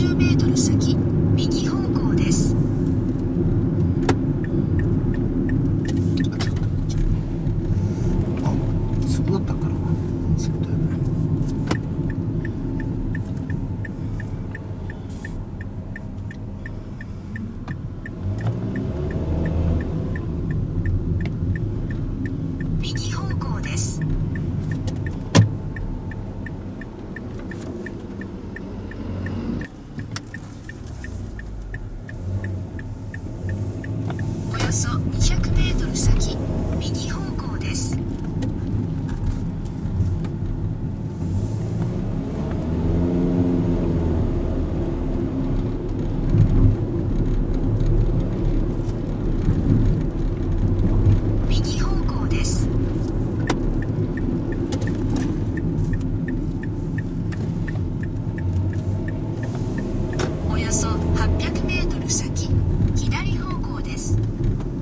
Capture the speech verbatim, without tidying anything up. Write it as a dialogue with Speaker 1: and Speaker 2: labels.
Speaker 1: じゅうメートル先、右方向です。
Speaker 2: あ、そうだったからな。そうだよね。
Speaker 1: 右方向です。およそにひゃくメートル先、右方向です。右方向です。およそはっぴゃくメートル先、左方向です。